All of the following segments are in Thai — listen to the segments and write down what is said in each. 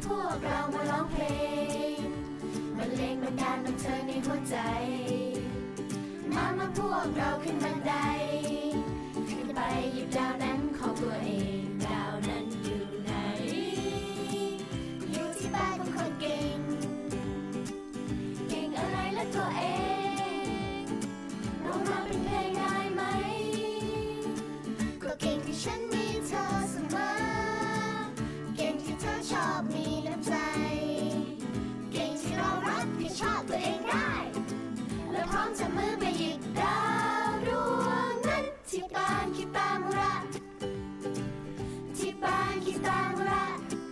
พวกเรามาร้องเพลงบรรเลงบรรดาลบันเทิงในหัวใจมาพวกเราขึ้นบันไดขึ้นไปหยิบดาวนั้นของตัวเองดาวนั้นอยู่ไหนอยู่ที่บ้านของคนเก่งเก่งอะไรและตัวเองร้องมาเป็นเพลงได้ไหมก็เก่งที่ฉันมีเธอเสมอเก่งที่เธอชอบมีน้ำใจเก่งที่เรารับผิดชอบตัวเองได้และพร้อมจะมือไปหยิบดาวดวงนั้นที่บ้านคิตามุระที่บ้านคิตามุระ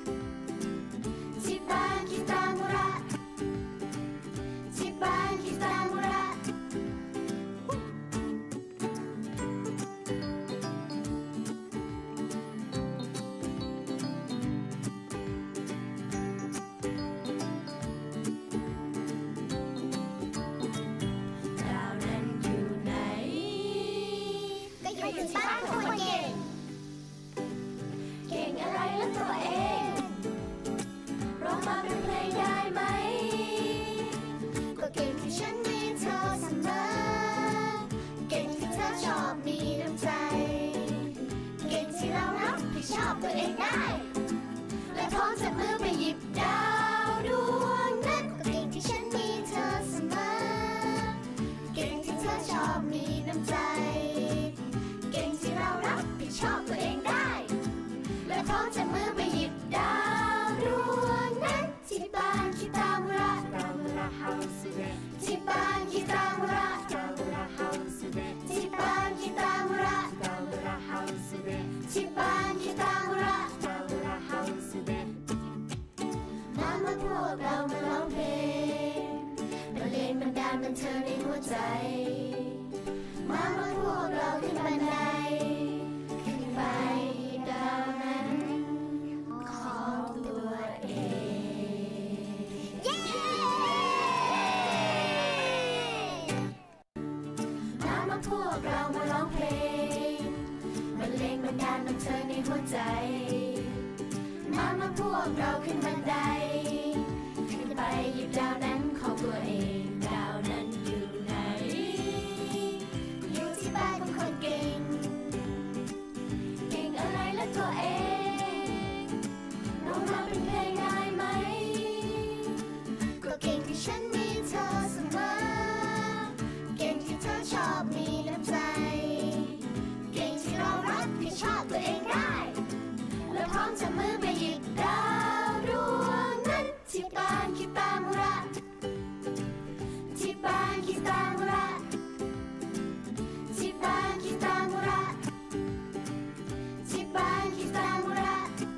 ที่บ้านคิตามุระที่บ้านคิตามุระอยู่ที่บ้านของคนเก่งเก่งอะไรและตัวเองร้องมาเป็นเพลงได้ไหมก็เก่งที่ฉันมีเธอเสมอเก่งที่เธอชอบมีน้ำใจเก่งที่เรารับผิดชอบตัวเองได้และพร้อมจะมือไปหยิบดาวดวงนั้นก็เก่งที่ฉันมีเธอเสมอเก่งที่เธอชอบมีน้ำใจเก่งที่เรารับผิดชอบตัวเองได้และพร้อมจะมือไปหยิบดาวดวงนั้นที่บ้านคิตามุระที่บ้านคิตามุระที่บ้านคิตามุระที่บ้านคิตามุระมาพวกเรามาร้องเพลงบรรเลงบรรดาลบันเทิงในหัวใจมาพวกเราขึ้นบันไดขึ้นไปดาวนั้นของตัวเองเย้มาพวกเรามาร้องเพลงบรรเลงบรรดาลบันเทิงในหัวใจมาพวกเราขึ้นบันไดขึ้นไปหยิบดาวนั้นของตัวเองดาวนั้นอยู่ไหนอยู่ที่บ้านของคนเก่งเก่งอะไรและตัวเองร้องมาเป็นเพลงได้ไหมก็เก่งที่ฉันมีเธอเสมอเก่งที่เธอชอบมีน้ำใจเก่งที่เรารับผิดชอบตัวเองได้และพร้อมจะมือไปหยิบดาวดวงนั้นที่บ้านคิตามุระที่บ้านคิตามุระที่บ้านคิตามุระที่บ้านคิตามุระ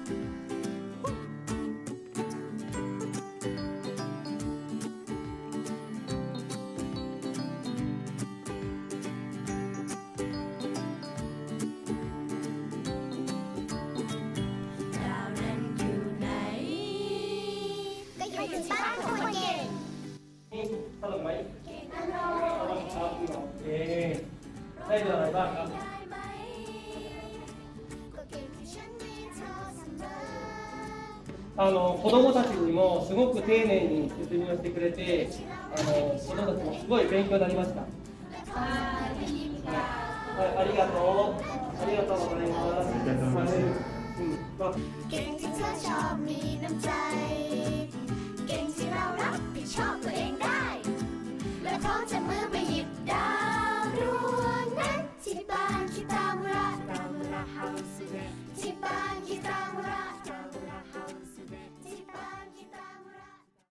ดาวนั้นอยู่ไหนก็อยู่ที่บ้านของคนเก่งนี่ตลกไหมเก่งอร่อยครับโอเคได้เดือนอะไรบ้างครับ子どもたちにもすごく丁寧に説明をしてくれて子どもたちもすごい勉強になりました。はい、ありがとうございます。 เก่งที่เธอชอบมีน้ำใจ